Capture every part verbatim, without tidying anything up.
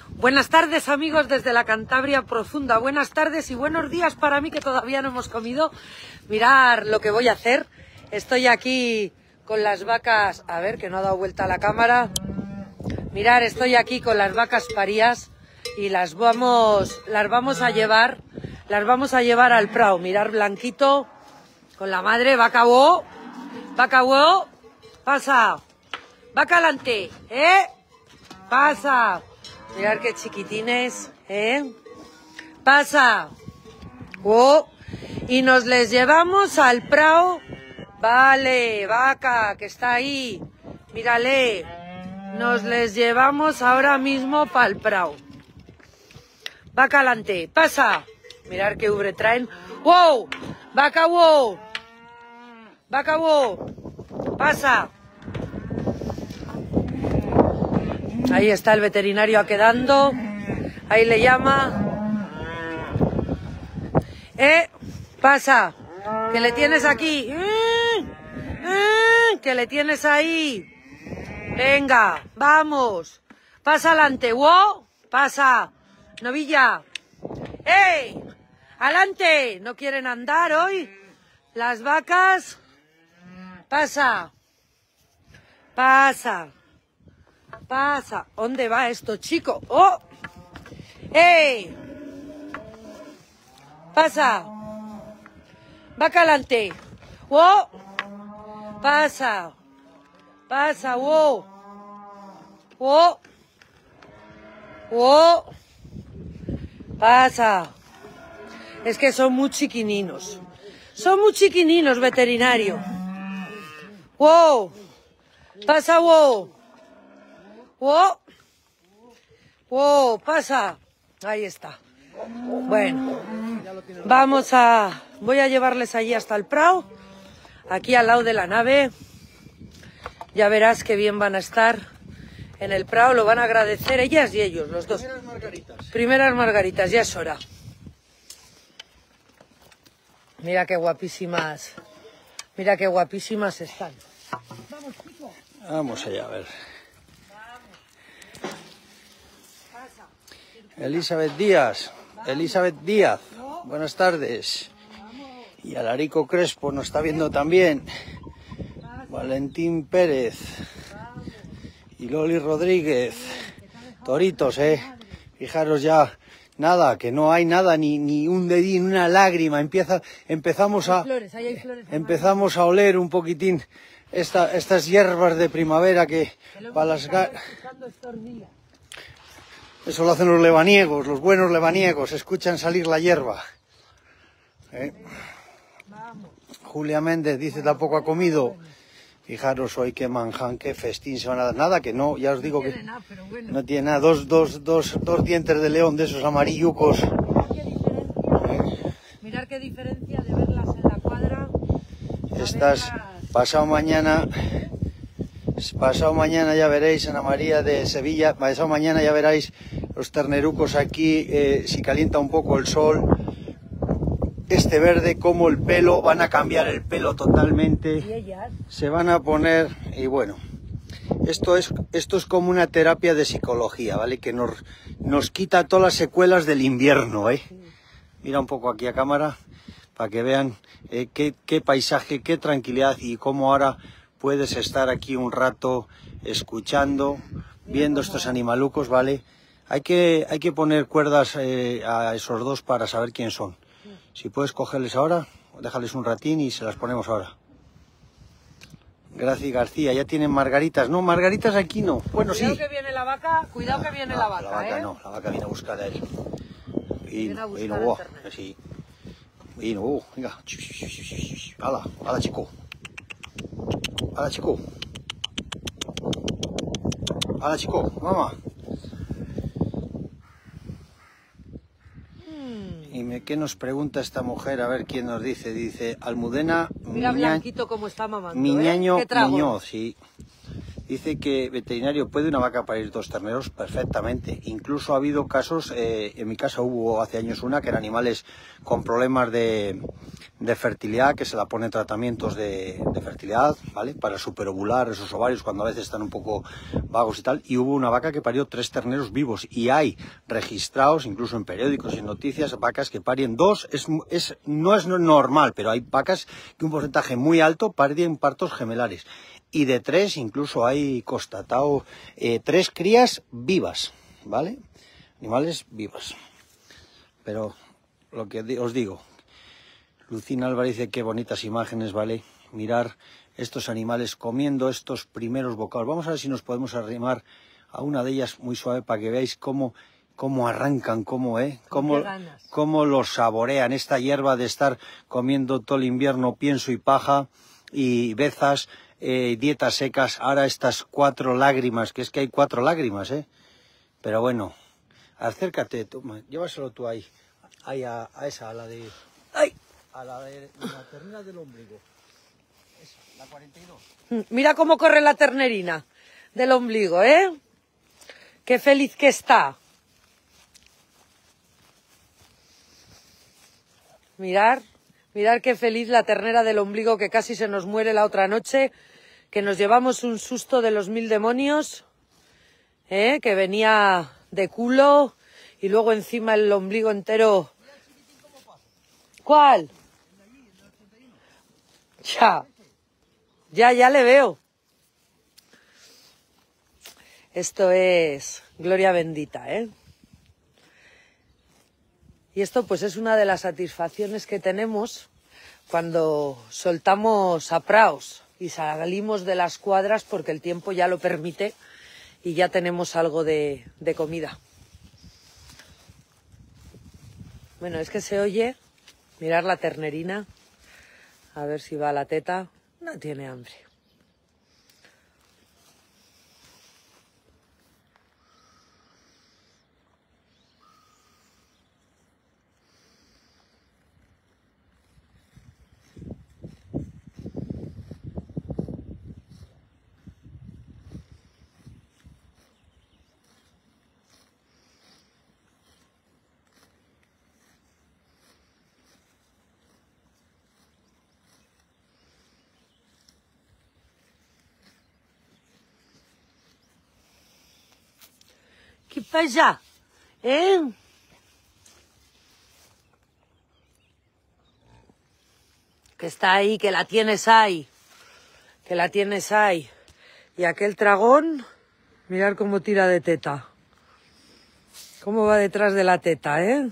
Buenas tardes, amigos, desde la Cantabria profunda. Buenas tardes y buenos días para mí, que todavía no hemos comido. Mirad lo que voy a hacer. Estoy aquí con las vacas... A ver, que no ha dado vuelta la cámara. Mirad, estoy aquí con las vacas parías y las vamos, las vamos a llevar, las vamos a llevar al prado. Mirad, Blanquito con la madre, vaca wo, vaca wo, pasa, vaca alante, ¿eh? Pasa. Mirad qué chiquitines, ¿eh? Pasa. Oh. Y nos les llevamos al prado. Vale, vaca, que está ahí. Mírale. Nos les llevamos ahora mismo para el prado. Vaca alante, pasa. Mirad qué ubre traen. ¡Wow! Vaca wow. Vaca wow. Pasa. Ahí está el veterinario quedando. Ahí le llama. Eh, pasa. Que le tienes aquí. Eh, eh, que le tienes ahí. Venga, vamos. Pasa adelante. Wow. Pasa. Novilla. ¡Ey! ¡Adelante! ¿No quieren andar hoy? Las vacas. Pasa. Pasa. Pasa. ¿Dónde va esto, chico? ¡Oh! ¡Ey! Pasa. Vaca adelante. ¡Oh! Pasa. Pasa. ¡Oh! ¡Oh! ¡Oh! Pasa. Es que son muy chiquininos. Son muy chiquininos, veterinario. ¡Wow! Pasa, wow. ¡Wow! ¡Wow! Pasa. Ahí está. Bueno, vamos a... Voy a llevarles allí hasta el prado. Aquí al lado de la nave. Ya verás qué bien van a estar en el prado. Lo van a agradecer ellas y ellos, los dos. Primeras margaritas. Primeras margaritas, ya es hora. Mira qué guapísimas. Mira qué guapísimas están. Vamos, chico. Vamos allá, a ver. Elizabeth Díaz. Elizabeth Díaz. Buenas tardes. Y Alarico Crespo nos está viendo también. Valentín Pérez. Y Loli Rodríguez. Toritos, eh. Fijaros ya. Nada, que no hay nada, ni, ni un dedín, una lágrima. Empieza, empezamos a, Flores, ahí hay flores. empezamos a oler un poquitín esta, estas hierbas de primavera que para las ga... Eso lo hacen los lebaniegos, los buenos lebaniegos, escuchan salir la hierba. ¿Eh? Julia Méndez dice tampoco ha comido. Fijaros hoy qué manján, qué festín se van a dar. Nada, que no, ya os digo que nada, pero bueno. no tiene nada. Dos, dos, dos, dos dientes de león de esos amarillucos. Mirad qué diferencia de verlas en la cuadra. Estas, pasado mañana, pasado mañana ya veréis Ana María de Sevilla, pasado mañana ya veréis los ternerucos aquí, eh, si calienta un poco el sol. Este verde, como el pelo, van a cambiar el pelo totalmente, se van a poner, y bueno, esto es, esto es como una terapia de psicología, ¿vale? Que nos, nos quita todas las secuelas del invierno, ¿eh? Mira un poco aquí a cámara, para que vean eh, qué, qué paisaje, qué tranquilidad, y cómo ahora puedes estar aquí un rato escuchando, viendo estos animalucos, ¿vale? Hay que, hay que poner cuerdas eh, a esos dos para saber quién son. Si puedes cogerles ahora, déjales un ratín y se las ponemos ahora. Gracias García, ya tienen margaritas. No, margaritas aquí no. Bueno, sí. Cuidado que viene la vaca, cuidado que viene no, la vaca, la vaca ¿eh? no, la vaca viene a buscar a él. Vino, buscar vino, al oh, ternero. sí. Vino, oh, venga. Hala, hala chico. Hala chico. Hala chico, mamá. ¿Y me, qué nos pregunta esta mujer? A ver quién nos dice. Dice, Almudena Mira Miña, Blanquito cómo está mamando, Miñaño ¿eh? ¿Qué trago? Muñoz, sí. dice que veterinario, ¿puede una vaca parir dos terneros? Perfectamente. Incluso ha habido casos, eh, en mi casa hubo hace años una, que eran animales con problemas de, de fertilidad, que se la ponen tratamientos de, de fertilidad, ¿vale? Para superovular esos ovarios cuando a veces están un poco vagos y tal. Y hubo una vaca que parió tres terneros vivos. Y hay registrados, incluso en periódicos y en noticias, vacas que paren dos. Es, es, no es normal, pero hay vacas que un porcentaje muy alto paren partos gemelares. Y de tres incluso hay constatado eh, tres crías vivas, ¿vale? Animales vivas. Pero lo que os digo, Lucina Álvarez dice qué bonitas imágenes, ¿vale? Mirar estos animales comiendo estos primeros bocados. Vamos a ver si nos podemos arrimar a una de ellas muy suave para que veáis cómo, cómo arrancan, cómo, ¿eh? Cómo, cómo los saborean esta hierba de estar comiendo todo el invierno pienso y paja y bezas. Eh, dietas secas, ahora estas cuatro lágrimas, que es que hay cuatro lágrimas, ¿eh? Pero bueno, acércate, toma, llévaselo tú ahí, ahí a, a esa, a la de... ¡Ay! A la de la ternera del ombligo. Esa, la cuarenta y dos. Mira cómo corre la ternerina del ombligo, ¿eh? Qué feliz que está. Mirar, mirar qué feliz la ternera del ombligo, que casi se nos muere la otra noche, que nos llevamos un susto de los mil demonios, ¿eh? Que venía de culo y luego encima el ombligo entero. ¿Cuál? Ya, ya, ya le veo. Esto es gloria bendita, ¿eh? Y esto pues es una de las satisfacciones que tenemos cuando soltamos a praos y salimos de las cuadras porque el tiempo ya lo permite y ya tenemos algo de, de comida. Bueno, es que se oye, mirar la ternerina, a ver si va a la teta, no tiene hambre. ¿Qué pasa? ¿Eh? Que está ahí, que la tienes ahí. Que la tienes ahí. Y aquel dragón, mirad cómo tira de teta. Cómo va detrás de la teta, ¿eh?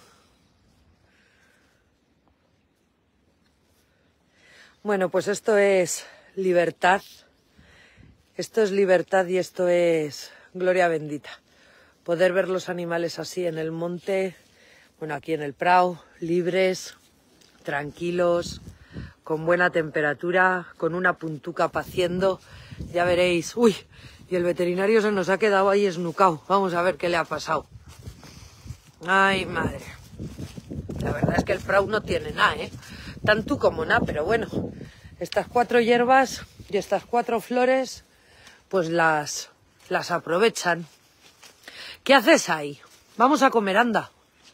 Bueno, pues esto es libertad. Esto es libertad y esto es gloria bendita. Poder ver los animales así en el monte, bueno, aquí en el prado, libres, tranquilos, con buena temperatura, con una puntuca paciendo, ya veréis. Uy, y el veterinario se nos ha quedado ahí esnucado. Vamos a ver qué le ha pasado. Ay, madre. La verdad es que el prado no tiene nada, ¿eh? Tanto como nada, pero bueno, estas cuatro hierbas y estas cuatro flores, pues las, las aprovechan. ¿Qué haces ahí? Vamos a comer, anda.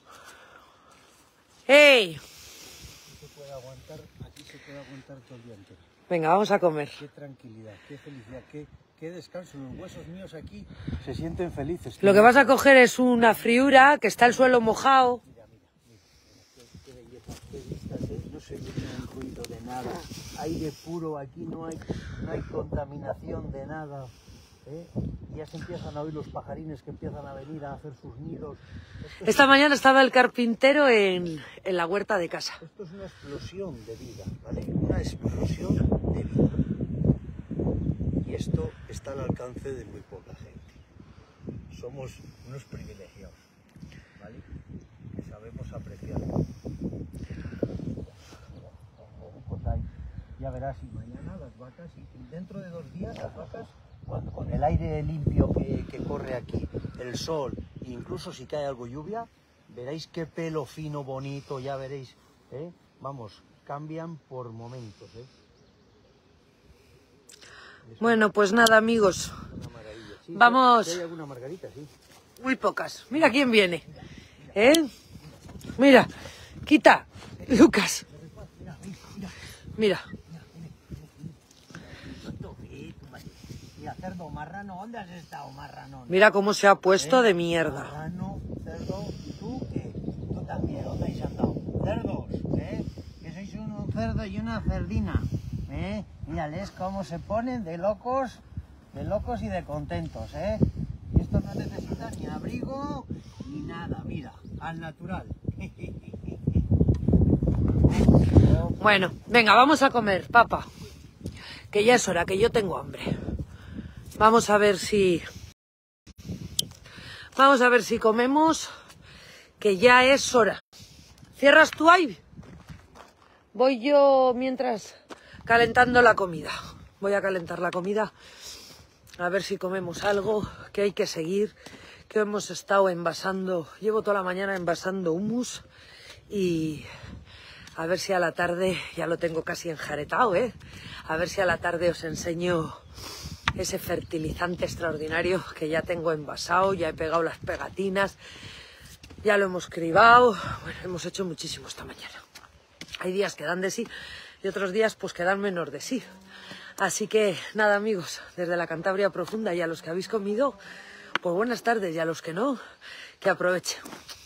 ¡Ey! Se puede aguantar, aquí se puede aguantar todo el día entero. Venga, vamos a comer. Qué tranquilidad, qué felicidad, qué, qué descanso. Los huesos míos aquí se sienten felices. Lo que vas a coger es una friura, que está el suelo mojado. Mira, mira, mira, mira qué, qué belleza, qué vistas, ¿eh? No se oye un ruido de nada. Aire puro, aquí no hay, no hay contaminación de nada. ¿Eh? Y ya se empiezan a oír los pajarines que empiezan a venir a hacer sus nidos. Esto Esta es, mañana estaba el carpintero en, en la huerta de casa. esto es una explosión de vida, ¿vale? Una explosión de vida. Y esto está al alcance de muy poca gente. Somos unos privilegiados, ¿vale? Que sabemos apreciar. Pues ahí, ya verás, y mañana las vacas, y dentro de dos días las vacas, cuando, con el aire limpio que, que corre aquí, el sol, incluso si cae algo lluvia, veréis qué pelo fino, bonito, ya veréis, ¿eh? Vamos, cambian por momentos, ¿eh? Bueno, pues nada, amigos. Una maravilla. Sí, Vamos. sí, hay alguna margarita, sí. Muy pocas. Mira quién viene. ¿Eh? Mira. Quita. Lucas. Mira. Mira, cerdo, marrano, ¿dónde has estado, marrano? Mira cómo se ha puesto de mierda. Marrano, cerdo, ¿y tú qué? Tú también, ¿dónde has andado? Cerdos, ¿eh? Que sois un cerdo y una cerdina, ¿eh? Mírales cómo se ponen de locos, de locos y de contentos, ¿eh? Y estos no necesitan ni abrigo ni nada, mira, al natural. Bueno, venga, vamos a comer, papá. Que ya es hora, que yo tengo hambre. Vamos a ver si... Vamos a ver si comemos, que ya es hora. ¿Cierras tú ahí? Voy yo mientras calentando la comida. Voy a calentar la comida. A ver si comemos algo, que hay que seguir. Que hemos estado envasando... Llevo toda la mañana envasando hummus. Y... A ver si a la tarde, ya lo tengo casi enjaretado, ¿eh? A ver si a la tarde os enseño ese fertilizante extraordinario que ya tengo envasado, ya he pegado las pegatinas, ya lo hemos cribado. Bueno, hemos hecho muchísimo esta mañana. Hay días que dan de sí y otros días pues que dan menos de sí. Así que nada, amigos, desde la Cantabria profunda y a los que habéis comido, pues buenas tardes, y a los que no, que aprovechen.